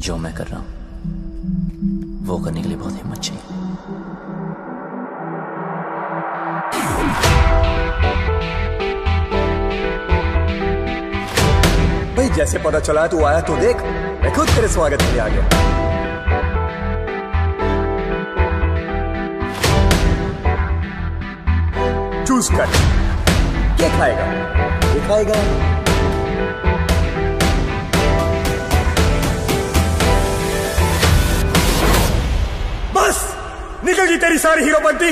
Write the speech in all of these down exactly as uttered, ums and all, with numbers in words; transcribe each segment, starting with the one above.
जो मैं कर रहा हूं वो करने के लिए बहुत हिम्मत चाहिए। भाई जैसे पता चला तू आया तो देख, मैं खुद तेरे स्वागत के लिए आ गया। चूज कर, क्या खाएगा? ये खाएगा? बस निकल गई तेरी सारी हीरोपंती।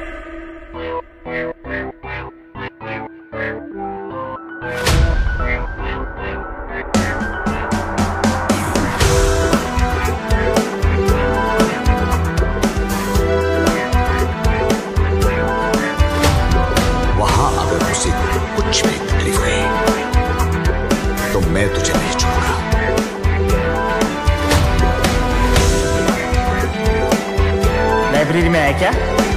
वहां अगर उसे कुछ भी तकलीफ हुई तो मैं तुझे नहीं छोड़ूंगा। लाइब्रेरी में आया क्या?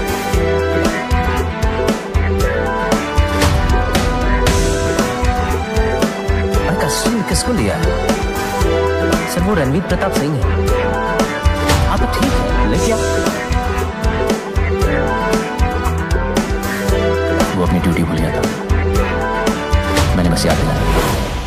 कस्टम किसको लिया है? सर वो रणवीर प्रताप सिंह है। हाँ तो ठीक है, लेके आओ। वो अपनी ड्यूटी भूल गया था, मैंने बस याद दिलाया।